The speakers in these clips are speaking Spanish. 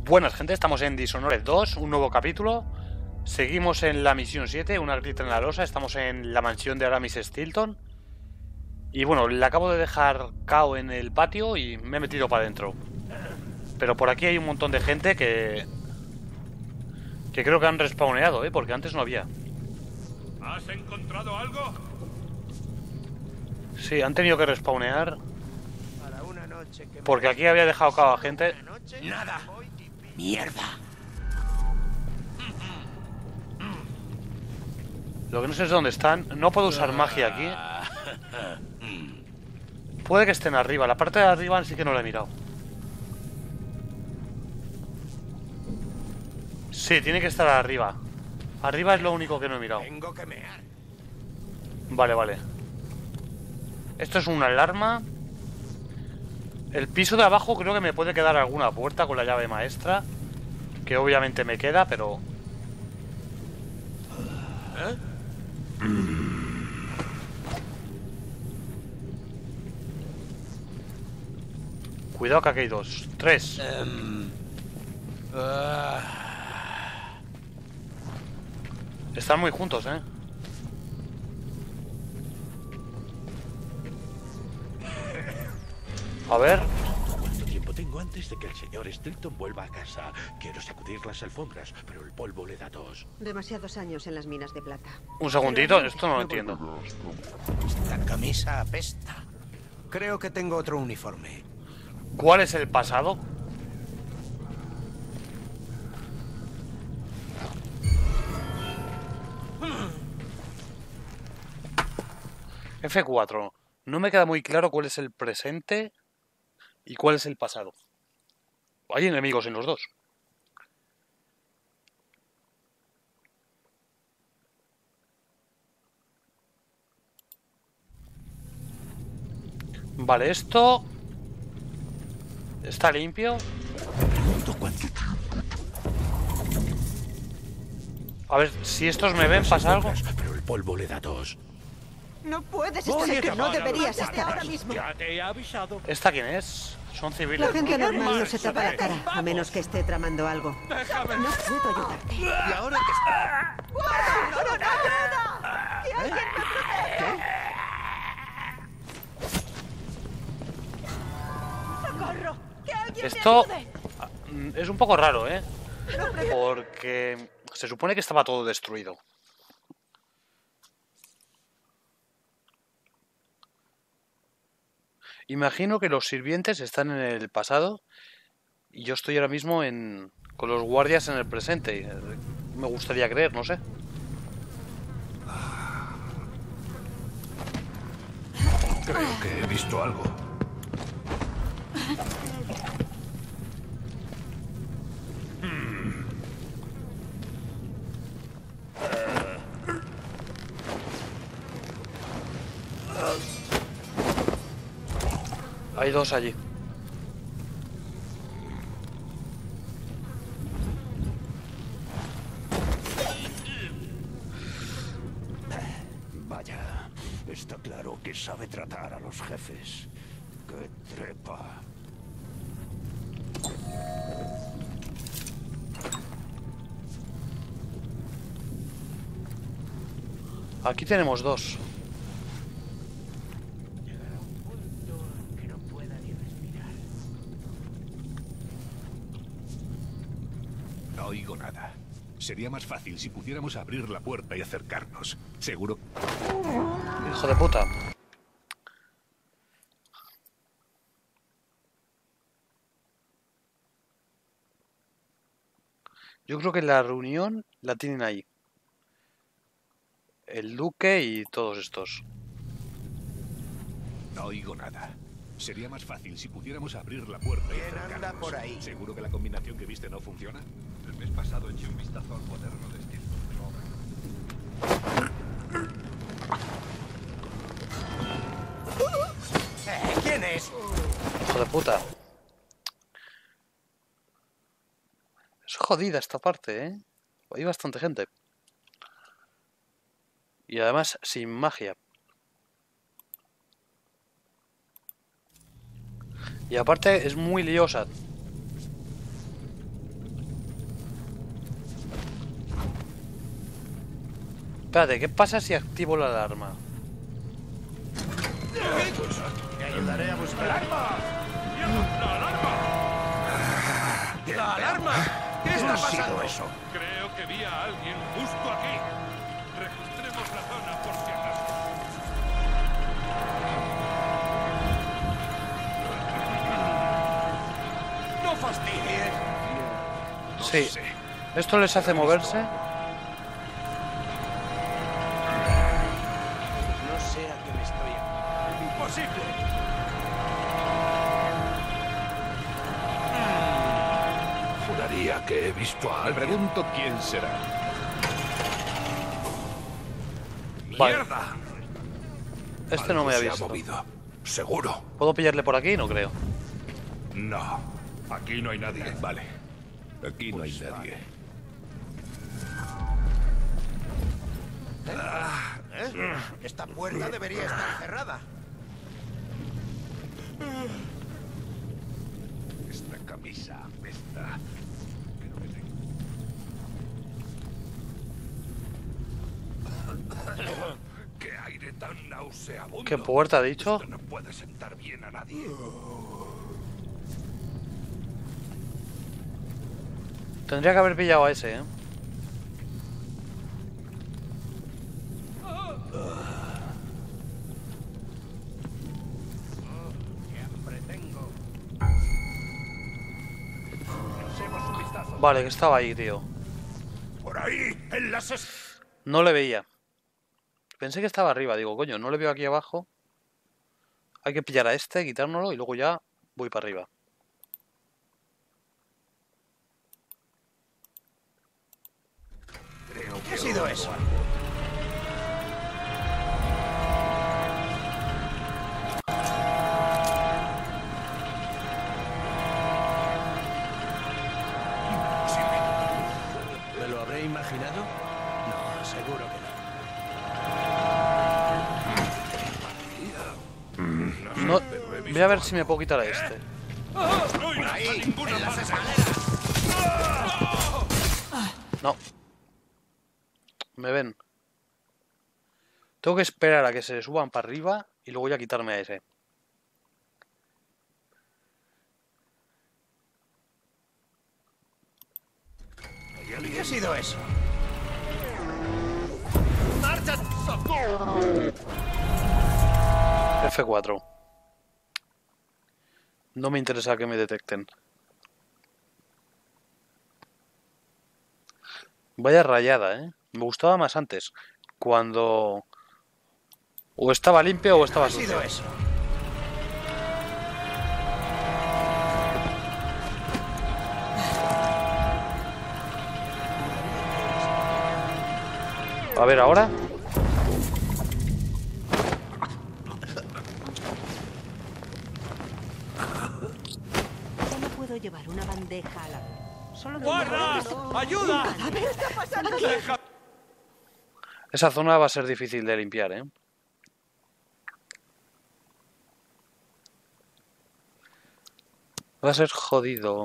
Buenas gente, estamos en Dishonored 2, un nuevo capítulo. Seguimos en la misión 7, una grita en la losa. Estamos en la mansión de Aramis Stilton. Y bueno, le acabo de dejar KO en el patio y me he metido para adentro. Pero por aquí hay un montón de gente que creo que han respawneado, porque antes no había. ¿Has encontrado algo? Sí, han tenido que respawnear. Porque aquí había dejado KO a gente. Nada. Mierda. Lo que no sé es dónde están. No puedo usar magia aquí. Puede que estén arriba. La parte de arriba sí que no la he mirado. Sí, tiene que estar arriba. Arriba es lo único que no he mirado. Tengo que mear. Vale, vale. Esto es una alarma. El piso de abajo creo que me puede quedar alguna puerta con la llave maestra. Que obviamente me queda, pero... ¿Eh? Cuidado que aquí hay dos. Tres. Están muy juntos, ¿eh? A ver. ¿Cuánto tiempo tengo antes de que el señor Stilton vuelva a casa? Quiero sacudir las alfombras, pero el polvo le da tos. Demasiados años en las minas de plata. Un segundito, esto no lo entiendo. Esta camisa apesta. Creo que tengo otro uniforme. ¿Cuál es el pasado? F4. No me queda muy claro cuál es el presente y cuál es el pasado. Hay enemigos en los dos. Vale, esto... está limpio. Pregunto cuánto. A ver, si estos me ven, ¿pasa algo? Pero el polvo le da tos. No puedes estar aquí, no deberías estar ahora mismo. Ya te he avisado. ¿Esta quién es? Son civiles, La gente ¿no? normal no se tapa la cara, a menos que esté tramando algo. Déjame. No puedo ayudarte. ¿Y ahora qué está? ¡Que alguien me protege! ¡Socorro! ¡Que alguien Esto me ayude! es un poco raro, porque se supone que estaba todo destruido. Imagino que los sirvientes están en el pasado y yo estoy ahora mismo con los guardias en el presente. Me gustaría creer, no sé. Creo que he visto algo. Hay dos allí. Vaya, está claro que sabe tratar a los jefes. ¡Qué trepa! Aquí tenemos dos. Llegará un punto en que no pueda ni respirar. No oigo nada. Sería más fácil si pudiéramos abrir la puerta y acercarnos. Seguro. Hijo de puta. Yo creo que la reunión la tienen ahí. El duque y todos estos. No oigo nada. Sería más fácil si pudiéramos abrir la puerta y ¿Quién anda acercarnos. por ahí? ¿Seguro que la combinación que viste no funciona? El mes pasado eché un vistazo al cuaderno de Stilton. ¿Quién es? Hijo de puta. Es jodida esta parte, Hay bastante gente. Y además sin magia. Y aparte es muy liosa. Espérate, ¿qué pasa si activo la alarma? Te ayudaré a buscar. ¡La alarma! ¡La alarma! ¿Qué está pasando eso? Creo que vi a alguien justo aquí. Registremos la zona por si acaso. ¡No fastidies! Sí. sé. Esto les hace moverse. No sé a qué me estoy... ¡Imposible! Juraría que he visto a... Me pregunto quién será. Vale. ¡Mierda! Este no me ha Algo se visto. movido. Seguro. ¿Puedo pillarle por aquí? No creo. No. Aquí no hay nadie. Vale. Aquí no hay nadie. Esta puerta debería estar cerrada. Esta camisa apesta. Pero me tengo... ¡Qué aire tan nauseabundo! ¿Qué puerta ha dicho? Esto no puede sentar bien a nadie. Tendría que haber pillado a ese, ¿eh? ¡Qué hambre tengo! Echemos un vistazo. Vale, que estaba ahí, tío. Por ahí, en las... No le veía. Pensé que estaba arriba. Digo, coño, no le veo aquí abajo. Hay que pillar a este, quitárnoslo y luego ya voy para arriba. ¿Qué ha sido eso? ¿Me lo habré imaginado? No, seguro que no. No, voy a ver si me puedo quitar a este. ¡No irás a ninguna parte! No. Me ven. Tengo que esperar a que se suban para arriba y luego ya quitarme a ese. ¿Qué ha sido eso? F4. No me interesa que me detecten. Vaya rayada, ¿eh? Me gustaba más antes. Cuando... o estaba limpio o estaba ¿Qué ha sido sucio. eso? A ver, ahora. Solo puedo llevar una bandeja a la vez. Solo ¡Guardas! ¡Ayuda! ¿Qué está pasando aquí? Esa zona va a ser difícil de limpiar, ¿eh? Va a ser jodido.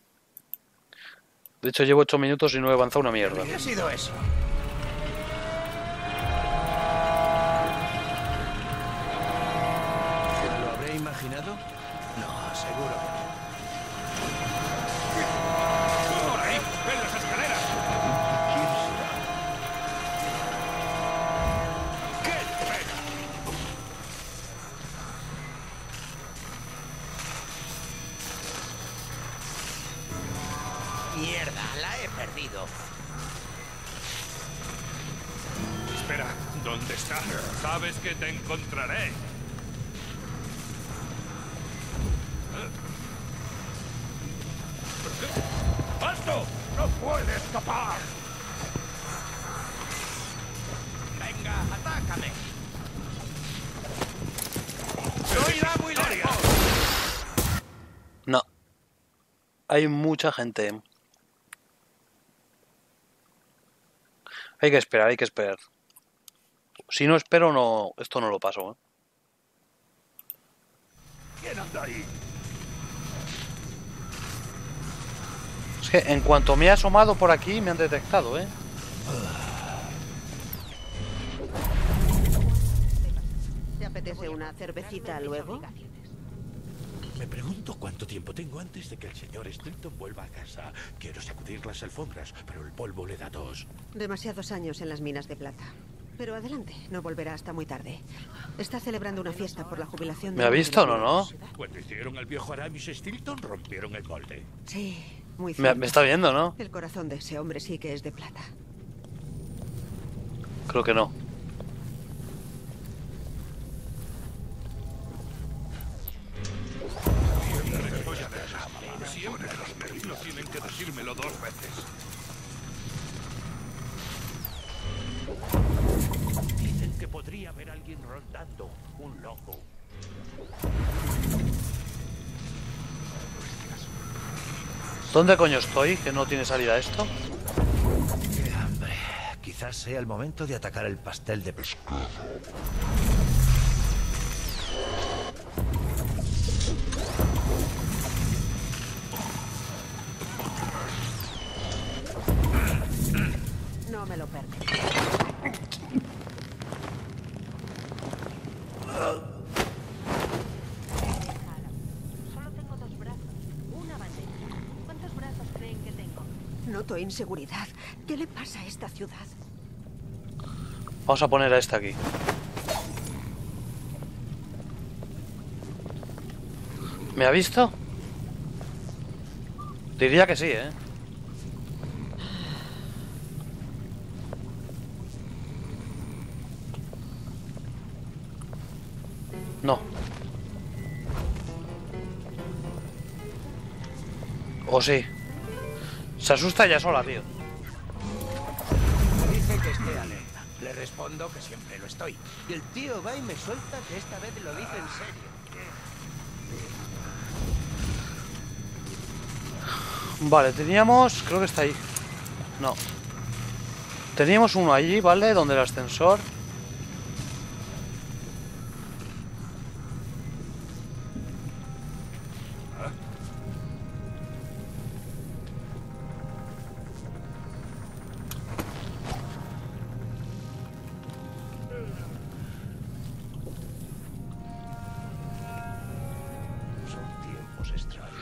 De hecho, llevo 8 minutos y no he avanzado una mierda. ¿Qué ha sido eso? ¿Me lo habré imaginado? No, seguro que no. ¡Por ahí! ¡Ven las escaleras! ¿Quién será? ¡Qué pena! Mierda, la he perdido. Espera, ¿dónde está? Sabes que te encontraré. ¡Alto! ¡No puede escapar! Venga, atácame. No irá muy lejos. No. Hay mucha gente. Hay que esperar, hay que esperar. Si no espero, no, esto no lo paso, ¿eh? ¿Quién anda ahí? Es que en cuanto me he asomado por aquí, me han detectado, ¿eh? apetece una cervecita luego? Me pregunto cuánto tiempo tengo antes de que el señor Stilton vuelva a casa. Quiero sacudir las alfombras, pero el polvo le da tos. Demasiados años en las minas de plata. Pero adelante, no volverá hasta muy tarde. Está celebrando una fiesta por la jubilación de... ¿Me ha visto o no, no? Cuando hicieron al viejo Aramis Stilton, rompieron el molde. Sí, muy Me cierto. está viendo, ¿no? El corazón de ese hombre sí que es de plata. Creo que no. Siempre no tienen que decírmelo 2 veces. Dicen que podría haber alguien rondando, un loco. ¿Dónde coño estoy? Que no tiene salida esto. ¡Qué hambre! Quizás sea el momento de atacar el pastel de pescado. No me lo permito. Solo tengo 2 brazos. Una bandeja. ¿Cuántos brazos creen que tengo? Noto inseguridad. ¿Qué le pasa a esta ciudad? Vamos a poner a esta aquí. ¿Me ha visto? Diría que sí, ¿eh? No. ¿O sí? Se asusta ella sola, tío. Dice que esté alerta. Le respondo que siempre lo estoy. Y el tío va y me suelta que esta vez lo dice en serio. Vale, teníamos... Creo que está ahí. No. Teníamos uno allí, ¿vale? Donde el ascensor... Son tiempos extraños.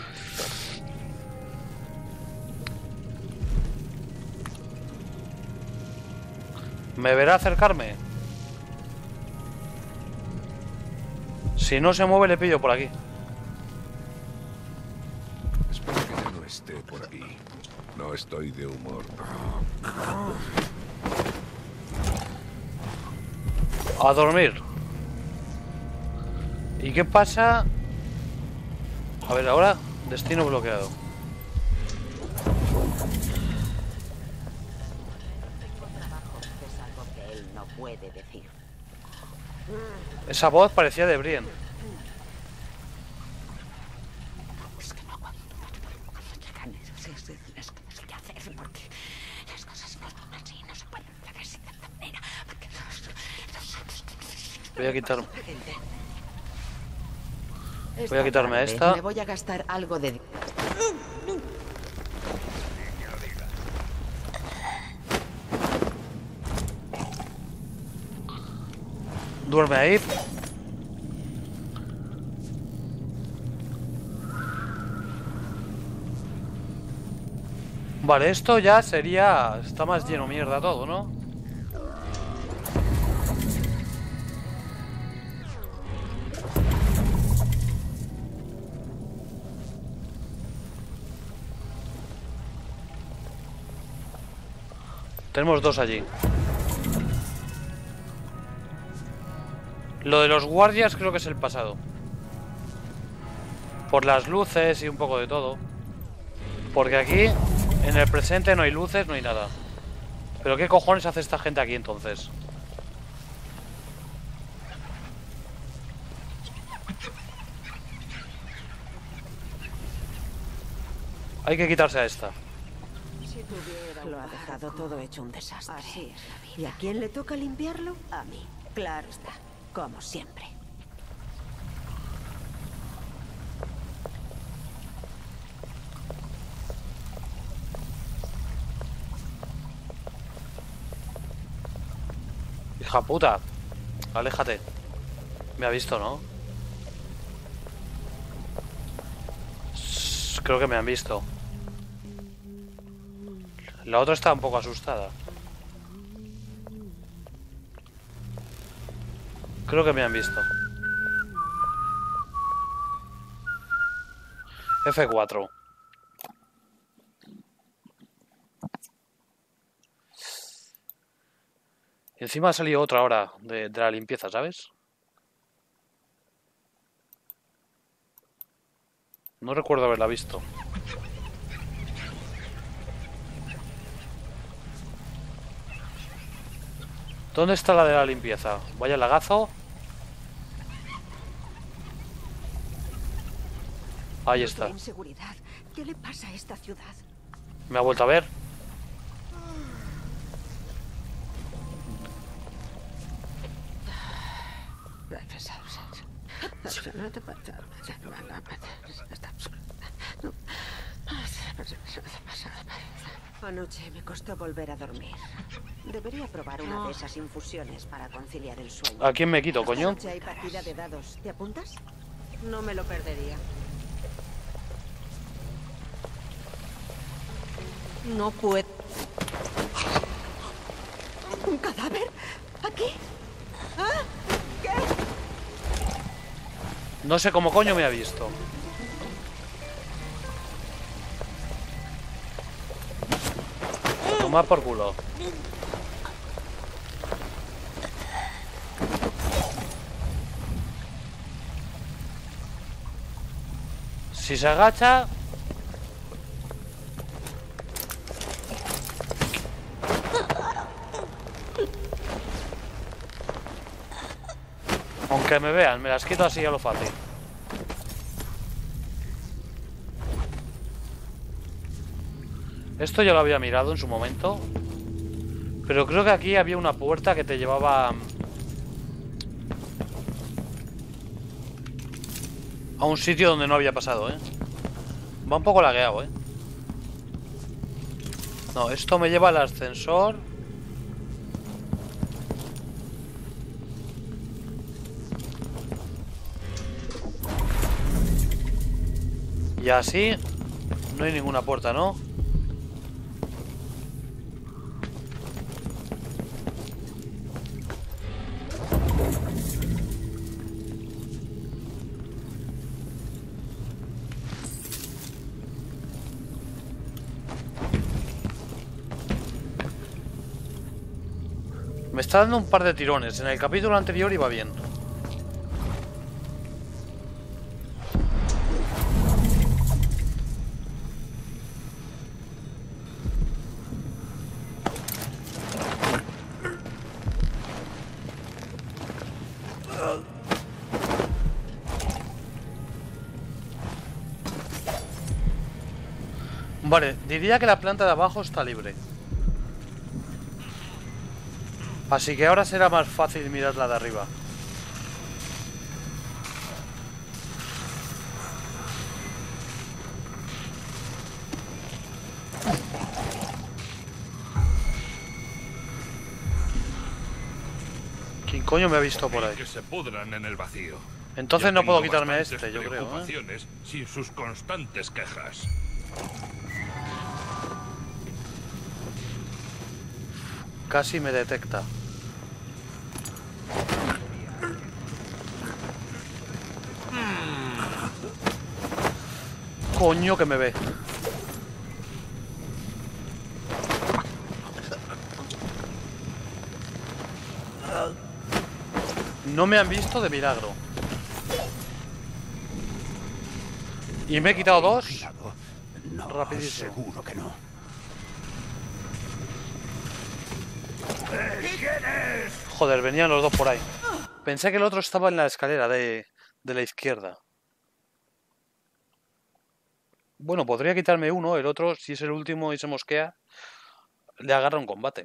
¿Me verá acercarme? Si no se mueve, le pillo por aquí. Espero que ya no esté por aquí. No estoy de humor. A dormir. ¿Y qué pasa? A ver, ahora, destino bloqueado. Es algo que él no puede decir. Esa voz parecía de Brienne. Es que no aguanto. Es que no sé qué hacer porque las cosas no son así, no se pueden hacer así de esta manera. Porque Voy a quitar... Voy Esta a quitarme tarde esta. Me voy a gastar algo de... Duerme ahí. Vale, esto ya sería... Está más lleno mierda todo, ¿no? Tenemos 2 allí. Lo de los guardias creo que es el pasado. Por las luces y un poco de todo. Porque aquí, en el presente, no hay luces, no hay nada. ¿Pero qué cojones hace esta gente aquí entonces? Hay que quitarse a esta. Si tuviera lo ha dejado todo hecho un desastre. Así es la vida. ¿Y a quién le toca limpiarlo? A mí. Claro está. Como siempre. Hija puta. Aléjate. Me ha visto, ¿no? Creo que me han visto. La otra está un poco asustada. Creo que me han visto. F4. Y encima ha salido otra hora de la limpieza, ¿sabes? No recuerdo haberla visto. ¿Dónde está la de la limpieza? Vaya lagazo. Ahí está. Inseguridad. ¿Qué le pasa a esta ciudad? Me ha vuelto a ver. Anoche me costó volver a dormir. Debería probar una de esas infusiones para conciliar el sueño. ¿A quién me quito, coño? Esta noche hay partida de dados. ¿Te apuntas? No me lo perdería. No puedo. ¿Un cadáver? ¿Aquí? ¿Ah? ¿Qué? No sé cómo coño me ha visto. Toma por culo. Si se agacha... Aunque me vean, me las quito así a lo fácil. Esto ya lo había mirado en su momento. Pero creo que aquí había una puerta que te llevaba a un sitio donde no había pasado, ¿eh? Va un poco lagueado, ¿eh? No, esto me lleva al ascensor. Y así no hay ninguna puerta, ¿no? Me está dando un par de tirones. En el capítulo anterior iba bien. Vale, diría que la planta de abajo está libre. Así que ahora será más fácil mirar la de arriba. ¿Quién coño me ha visto por ahí? Que se pudran en el vacío. Entonces Ya no puedo tengo quitarme bastantes este, yo creo, ¿eh? preocupaciones sin sus constantes quejas. Casi me detecta. Coño que me ve. No me han visto de milagro. Y me he quitado dos. No, Rapidísimo. seguro que no. Joder, venían los dos por ahí. Pensé que el otro estaba en la escalera de la izquierda. Bueno, podría quitarme uno. El otro, si es el último y se mosquea, le agarra un combate.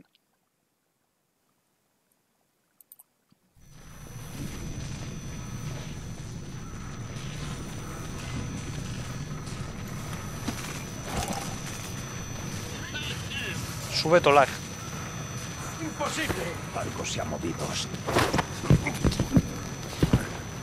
Sube Tolag. ¡Imposible! Algo se ha movido.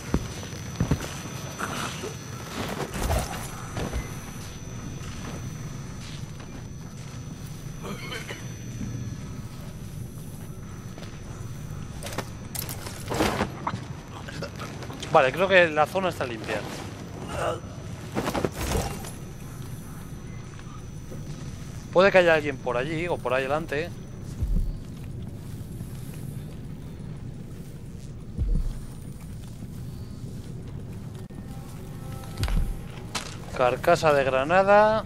Vale, creo que la zona está limpia. Puede que haya alguien por allí o por ahí delante. Carcasa de granada.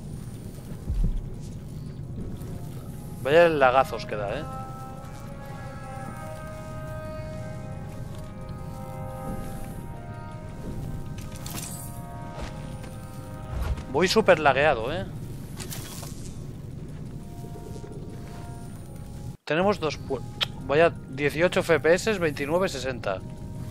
Vaya el lagazos que da, Voy súper lagueado, Tenemos dos... Vaya, 18 FPS, 29, 60.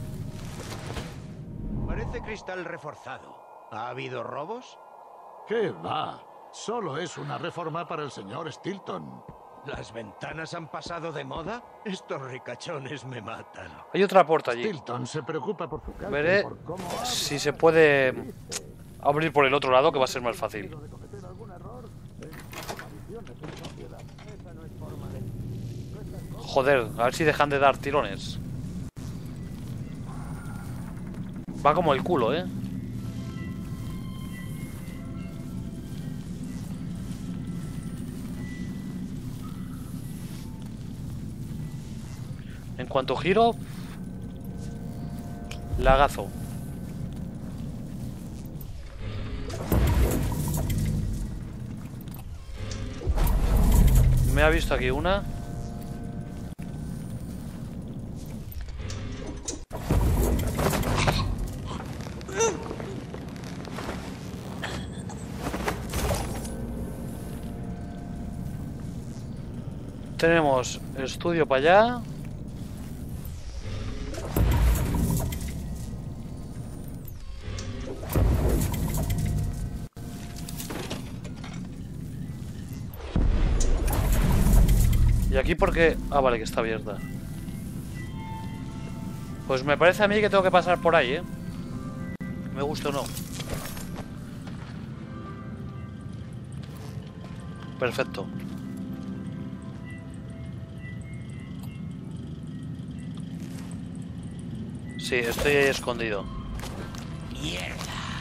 Parece cristal reforzado. ¿Ha habido robos? ¿Qué va? Solo es una reforma para el señor Stilton. ¿Las ventanas han pasado de moda? Estos ricachones me matan. Hay otra puerta allí. Stilton se preocupa por su casa y Veré por cómo habla. si se puede abrir por el otro lado, que va a ser más fácil. Joder, a ver si dejan de dar tirones. Va como el culo, En cuanto giro, lagazo. Me ha visto aquí una. Tenemos estudio para allá. ¿Y aquí por qué? Ah, vale, que está abierta. Pues me parece a mí que tengo que pasar por ahí, Me gusta o no. Perfecto. Sí, estoy ahí escondido. ¡Mierda!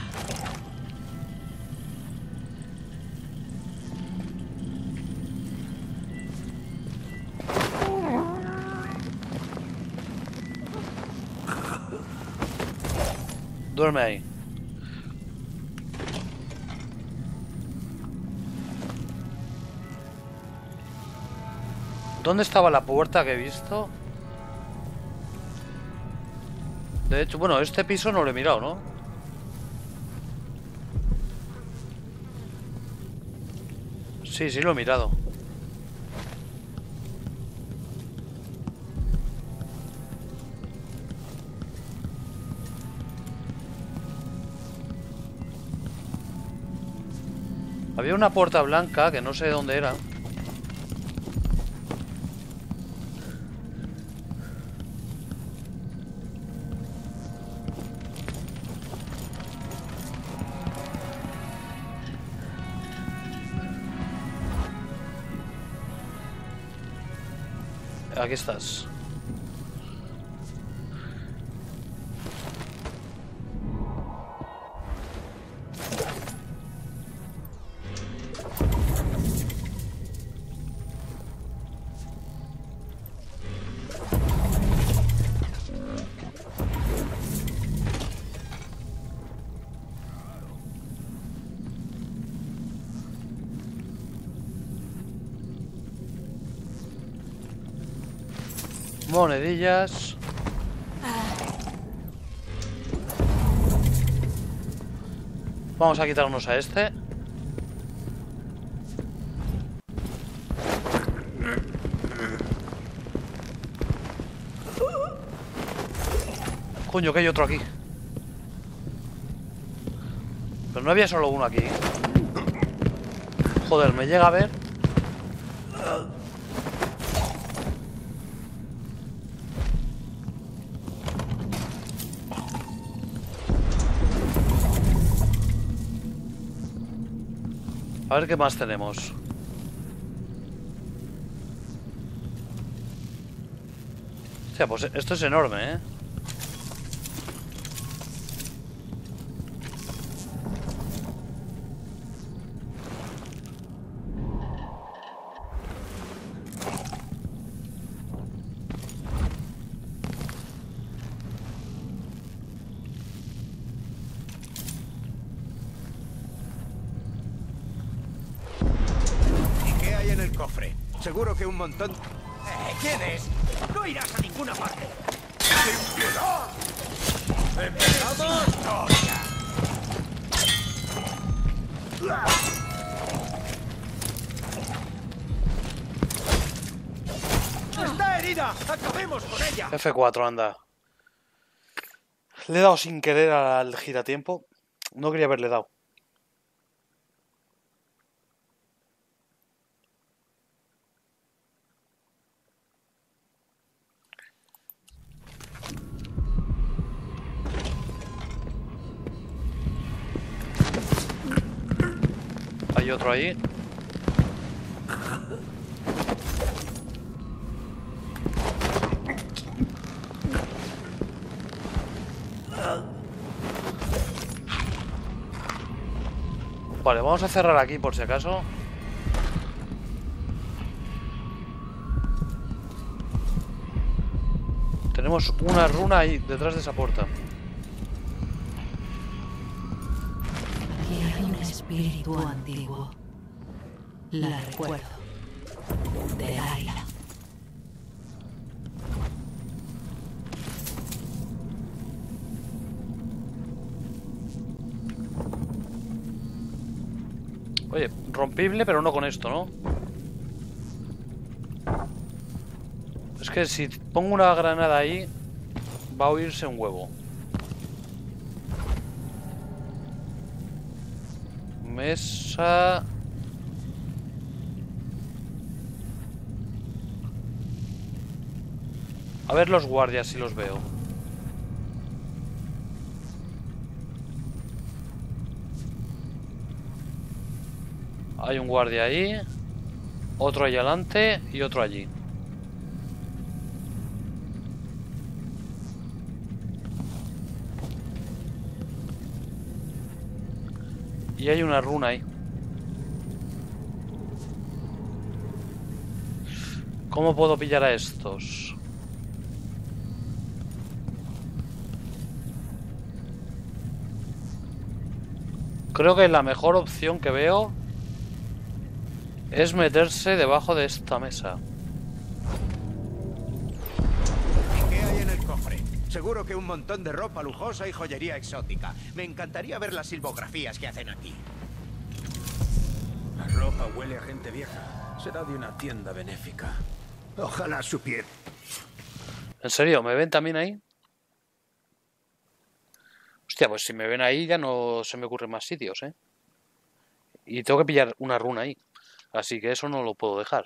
Duerme ahí. ¿Dónde estaba la puerta que he visto? De hecho, bueno, este piso no lo he mirado, ¿no? Sí, sí lo he mirado. Había una puerta blanca que no sé dónde era. Aquí estás. Monedillas. Vamos a quitarnos a este. Coño, que hay otro aquí. Pero no había solo uno aquí. Joder, me llega a ver. A ver qué más tenemos. O sea, pues esto es enorme, cofre. Seguro que un montón... ¿Quién es? No irás a ninguna parte. ¡Sin piedad! ¡Empezamos! ¡Está herida! ¡Acabemos con ella! F4, anda. Le he dado sin querer al giratiempo. No quería haberle dado. Hay otro ahí. Vale, vamos a cerrar aquí por si acaso. Tenemos una runa ahí detrás de esa puerta. Aquí hay un espíritu antiguo. La recuerdo. Delilah. Oye, rompible, pero no con esto, ¿no? Es que si pongo una granada ahí, va a oírse un huevo. Mesa... A ver los guardias si los veo. Hay un guardia ahí, otro ahí adelante y otro allí. Y hay una runa ahí. ¿Cómo puedo pillar a estos? Creo que la mejor opción que veo es meterse debajo de esta mesa. ¿Y qué hay en el cofre? Seguro que un montón de ropa lujosa y joyería exótica. Me encantaría ver las silbografías que hacen aquí. La ropa huele a gente vieja. Será de una tienda benéfica. Ojalá supiera. ¿En serio? ¿Me ven también ahí? Hostia, pues si me ven ahí ya no se me ocurren más sitios, ¿eh? Y tengo que pillar una runa ahí. Así que eso no lo puedo dejar.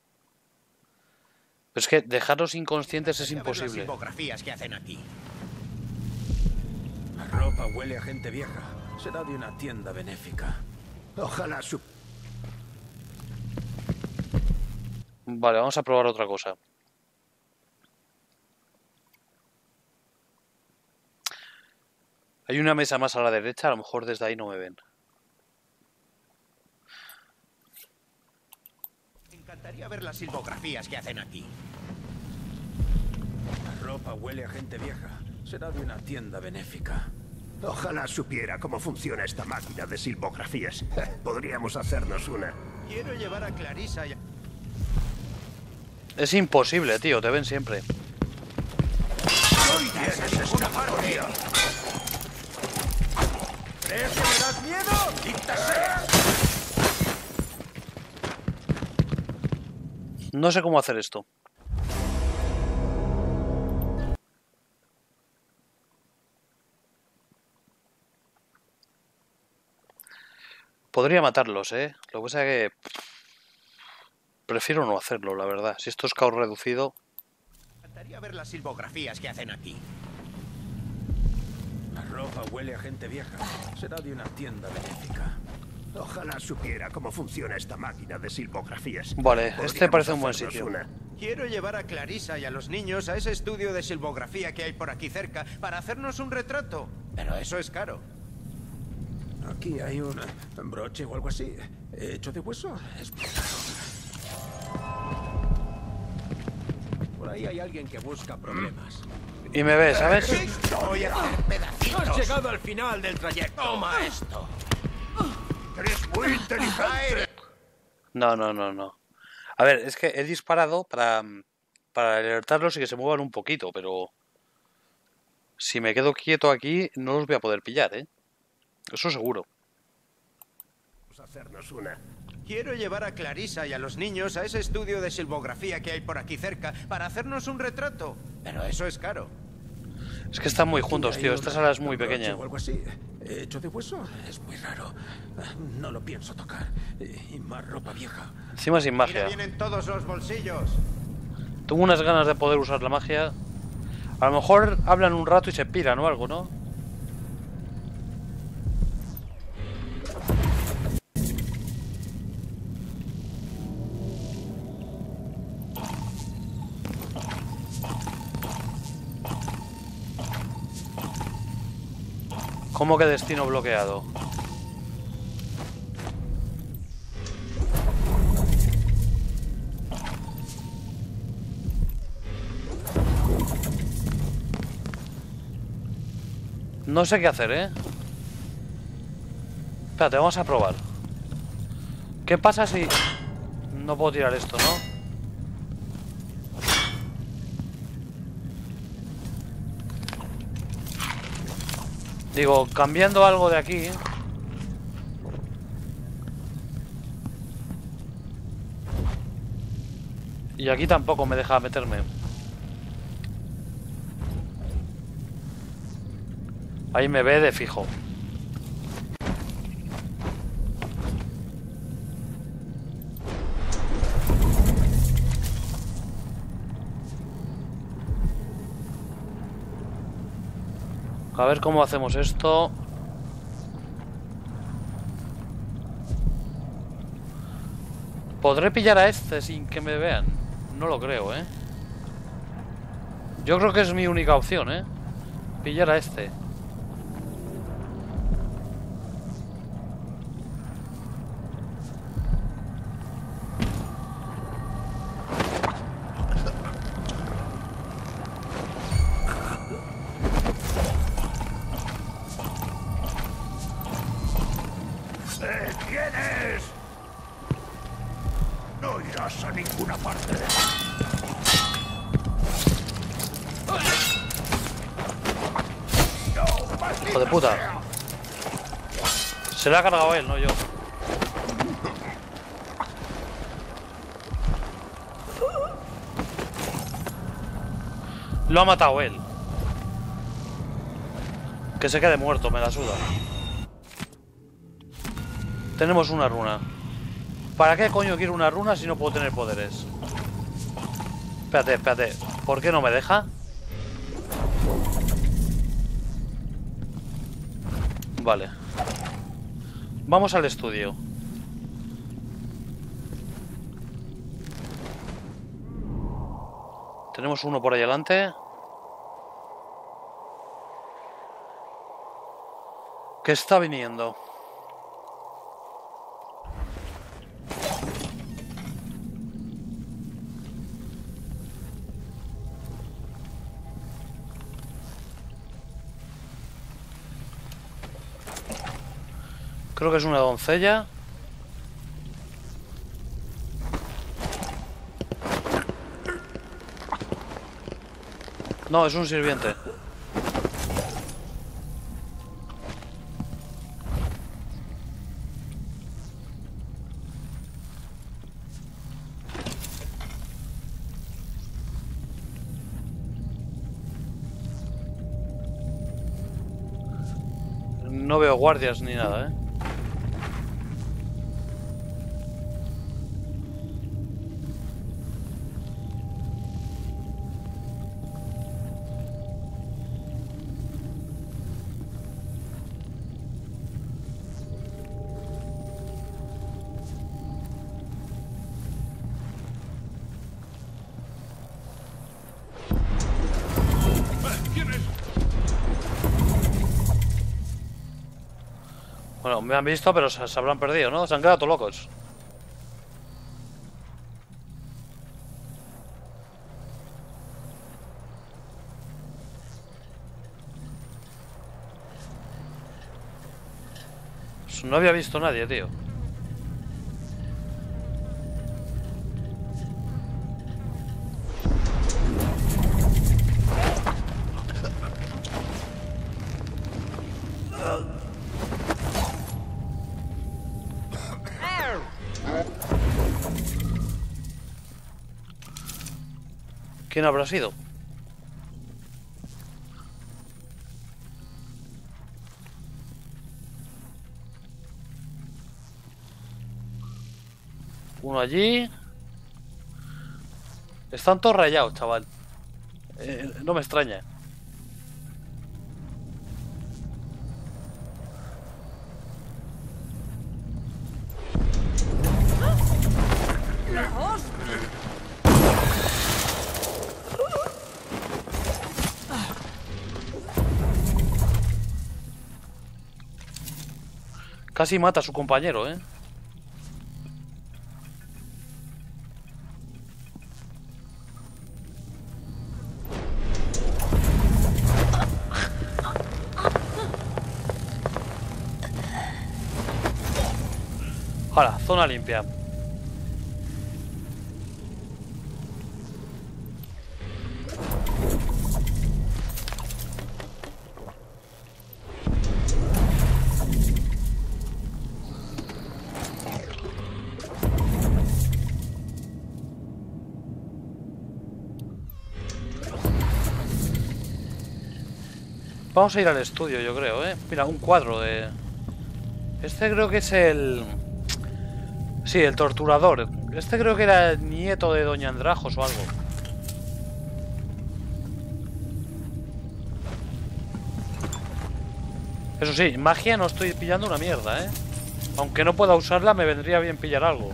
Pero es que dejarlos inconscientes es imposible. Las silbografías que hacen aquí. La ropa huele a gente vieja. Será de una tienda benéfica. Ojalá Vale, vamos a probar otra cosa. Hay una mesa más a la derecha, a lo mejor desde ahí no me ven. Me encantaría ver las silbografías que hacen aquí. La ropa huele a gente vieja. Será de una tienda benéfica. Ojalá supiera cómo funciona esta máquina de silbografías. Podríamos hacernos una. Quiero llevar a Clarissa y... Es imposible, tío, te ven siempre. ¡No irás a ninguna parte! ¿Crees que me das miedo? ¡Dicta sea! No sé cómo hacer esto. Podría matarlos, ¿eh? Lo que pasa es que... prefiero no hacerlo, la verdad. Si esto es caos reducido... Me encantaría ver las silbografías que hacen aquí. La ropa huele a gente vieja. Será de una tienda benéfica. Ojalá supiera cómo funciona esta máquina de silbografías. Vale, este Podríamos parece un buen hacernos sitio. una. Quiero llevar a Clarissa y a los niños a ese estudio de silbografía que hay por aquí cerca para hacernos un retrato. Pero eso es caro. Aquí hay un broche o algo así. ¿Hecho de hueso? Explotado. Por ahí hay alguien que busca problemas. Y me ve, ¿sabes? Voy a hacer pedacitos. Has llegado al final del trayecto. Toma esto. Eres muy inteligente. No, no, no, no. A ver, es que he disparado para alertarlos y que se muevan un poquito, pero si me quedo quieto aquí no los voy a poder pillar, ¿eh? Eso seguro. Vamos a hacernos una. Quiero llevar a Clarissa y a los niños a ese estudio de silvografía que hay por aquí cerca para hacernos un retrato. Pero eso es caro. Es que están muy juntos, tío. Esta sala es muy pequeña. O algo así. Hecho de hueso es muy raro. No lo pienso tocar. Y más ropa vieja. Encima sin Mira, magia. vienen todos los bolsillos. Tengo unas ganas de poder usar la magia. A lo mejor hablan un rato y se piran o algo, ¿no? ¿Cómo que destino bloqueado? No sé qué hacer, ¿eh? Espérate, vamos a probar. ¿Qué pasa si... No puedo tirar esto, ¿no? Digo, cambiando algo de aquí... Y aquí tampoco me deja meterme. Ahí me ve de fijo. A ver cómo hacemos esto. ¿Podré pillar a este sin que me vean? No lo creo, ¿eh? Yo creo que es mi única opción, ¿eh? Pillar a este. ¿Quién es? No irás a ninguna parte. Hijo de puta. Se le ha cargado él, no yo. Lo ha matado él. Que se quede muerto, me la suda. Tenemos una runa. ¿Para qué coño quiero una runa si no puedo tener poderes? Espérate, espérate. ¿Por qué no me deja? Vale. Vamos al estudio. Tenemos uno por ahí adelante. Que está viniendo. Creo que es una doncella. No, es un sirviente. No veo guardias ni nada, ¿eh? ¿Quién es? Bueno, me han visto, pero se habrán perdido, ¿no? Se han quedado todos locos. Pues no había visto a nadie, tío. ¿Quién habrá sido? Uno allí. Están todos rayados, chaval. No me extraña. Casi mata a su compañero, ¿eh? Hala, zona limpia. Vamos a ir al estudio, yo creo, ¿eh? Mira, un cuadro de... Este creo que es el... Sí, el torturador. Este creo que era el nieto de Doña Andrajos o algo. Eso sí, magia no estoy pillando una mierda, ¿eh? Aunque no pueda usarla, me vendría bien pillar algo.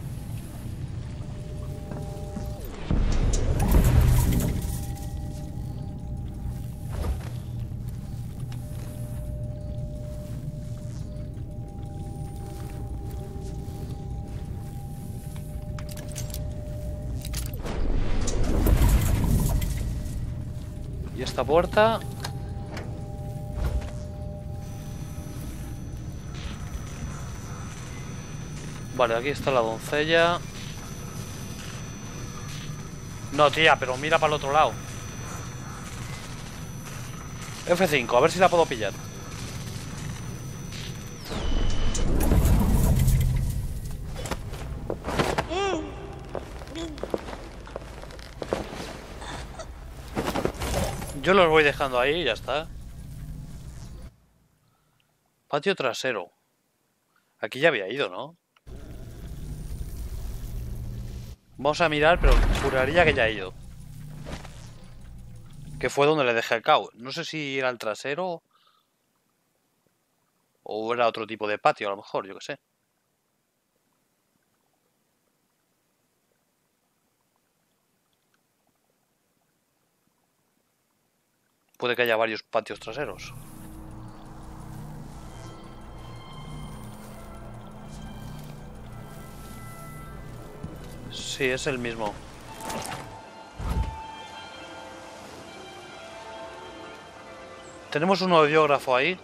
Y esta puerta... Vale, aquí está la doncella. No, tía, pero mira para el otro lado. F5, a ver si la puedo pillar. Yo los voy dejando ahí y ya está. Patio trasero. Aquí ya había ido, ¿no? Vamos a mirar, pero juraría que ya he ido. Que fue donde le dejé el cao. No sé si era el trasero o era otro tipo de patio, a lo mejor, yo qué sé. Puede que haya varios patios traseros. Sí, es el mismo. Tenemos un audiógrafo ahí.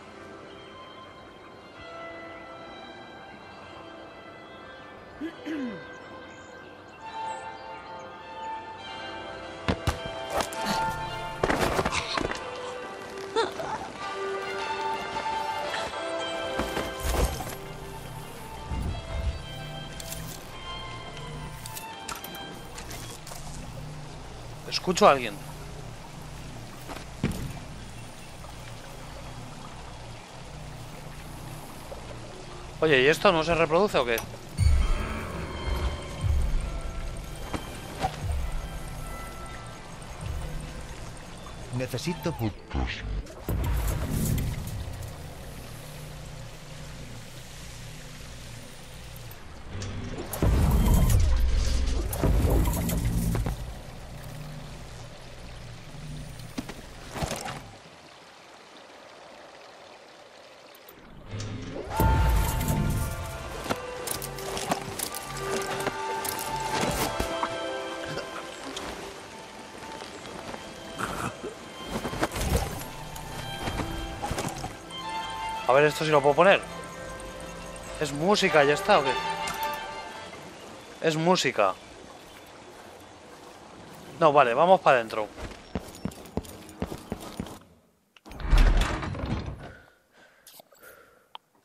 Escucho a alguien. Oye, ¿y esto no se reproduce o qué? Necesito puntos. A ver esto si lo puedo poner. ¿Es música? ¿Ya está o qué? Es música. No, vale, vamos para adentro.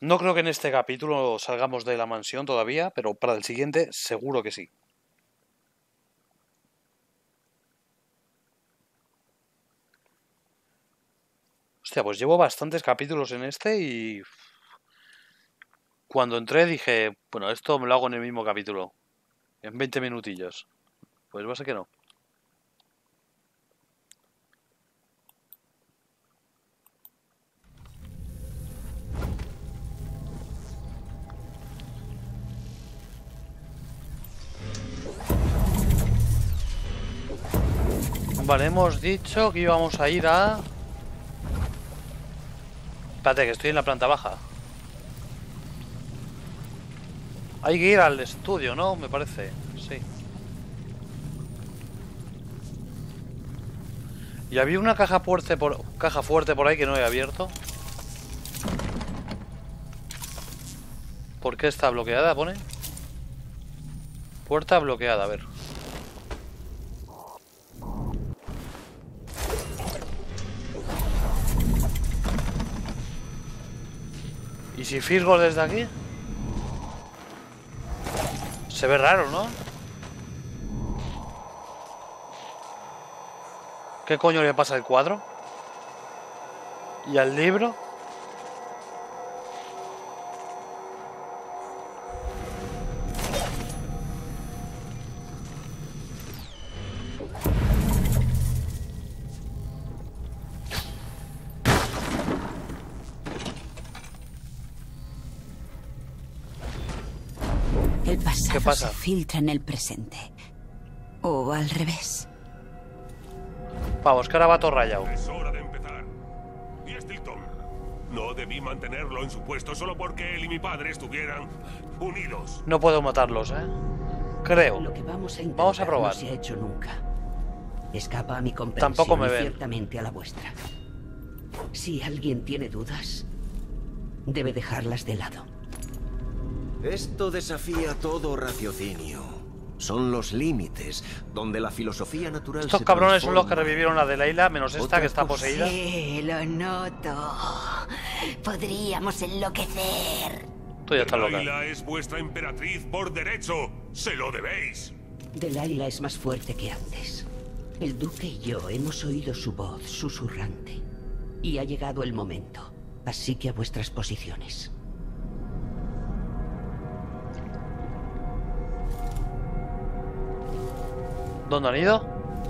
No creo que en este capítulo salgamos de la mansión todavía, pero para el siguiente seguro que sí. Hostia, pues llevo bastantes capítulos en este y... Cuando entré dije, bueno, esto me lo hago en el mismo capítulo. En 20 minutillos. Pues va a ser que no. Vale, hemos dicho que íbamos a ir a... Espérate, que estoy en la planta baja. Hay que ir al estudio, ¿no? Me parece. Sí. Y había una caja fuerte por ahí que no he abierto. ¿Por qué está bloqueada? Pone. Puerta bloqueada, a ver. ¿Y si fisgo desde aquí? Se ve raro, ¿no? ¿Qué coño le pasa al cuadro? ¿Y al libro? El pasado ¿Qué pasa? se filtra en el presente. O al revés. Vamos, que ahora va todo rayado. Es hora de empezar. Y Stilton. No debí mantenerlo en su puesto solo porque él y mi padre estuvieran unidos. No puedo matarlos, ¿eh? Creo. Lo que vamos a Vamos a probar. No se ha hecho nunca. Escapa a mi comprensión Tampoco me y ven. ciertamente a la vuestra. Si alguien tiene dudas, debe dejarlas de lado. Esto desafía todo raciocinio. Son los límites donde la filosofía natural Estos se cabrones son los que transforma. revivieron a Delilah, menos esta Otra que está cosa. poseída. Sí, lo noto. Podríamos enloquecer. Tú ya estás loca. Delilah es vuestra emperatriz por derecho. Se lo debéis. Delilah es más fuerte que antes. El duque y yo hemos oído su voz susurrante. Y ha llegado el momento. Así que a vuestras posiciones. ¿Dónde han ido?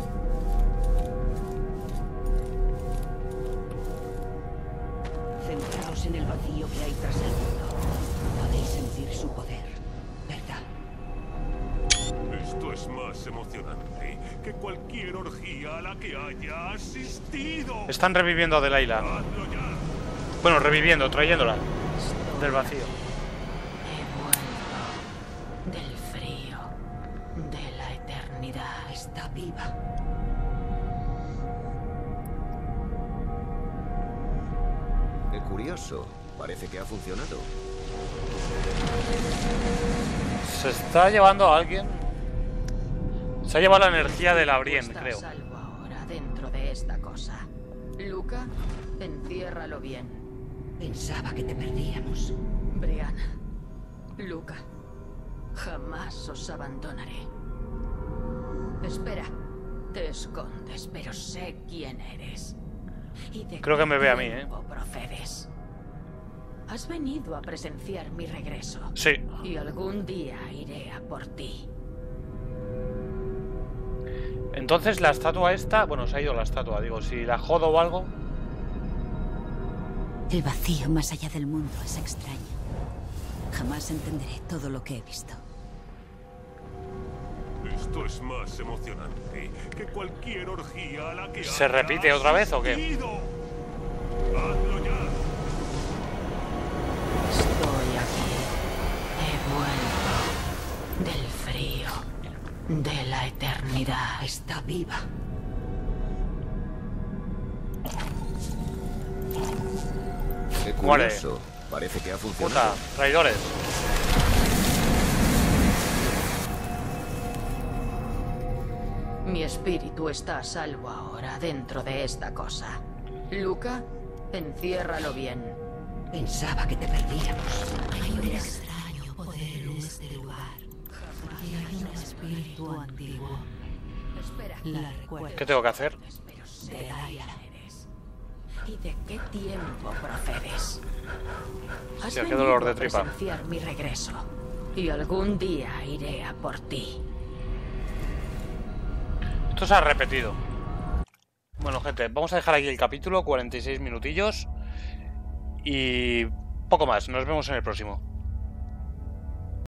Centraos en el vacío que hay tras el mundo. Podéis sentir su poder, ¿verdad? Esto es más emocionante que cualquier orgía a la que haya asistido. Están reviviendo a Delilah. Hazlo ya. Bueno, reviviendo, trayéndola del vacío. He vuelto del frío, de la eternidad. Está viva. Qué curioso. Parece que ha funcionado. Se está llevando a alguien. Se ha llevado la energía de la Brien, Estás creo. salvo ahora dentro de esta cosa. Luca, enciérralo bien. Pensaba que te perdíamos. Brianna, Luca, jamás os abandonaré. Espera, te escondes, pero sé quién eres. Y de Creo que qué me ve a mí, tiempo procedes. Has venido a presenciar mi regreso. Sí. Y algún día iré a por ti. Entonces la estatua esta... Bueno, se ha ido la estatua, digo. Si la jodo o algo... El vacío más allá del mundo es extraño. Jamás entenderé todo lo que he visto. Esto es más emocionante que cualquier orgía a la que ¿Se haya repite otra vez o qué? asistido. Hazlo ya. Estoy aquí. He vuelto del frío, de la eternidad. Está viva. Qué Muere. curioso. Parece que ha funcionado. Puta, traidores. Mi espíritu está a salvo ahora dentro de esta cosa. Luca, enciérralo bien. Pensaba que te perdíamos. Hay un extraño poder en este lugar. Y hay un espíritu antiguo. Espera. La recuerdo. ¿Qué tengo que hacer? ¿De Delilah eres? ¿Y de qué tiempo procedes? Has Hostia, qué dolor de venido a tripa. presenciar mi regreso. Y algún día iré a por ti. Esto se ha repetido. Bueno, gente, vamos a dejar aquí el capítulo, 46 minutillos. Y poco más, nos vemos en el próximo.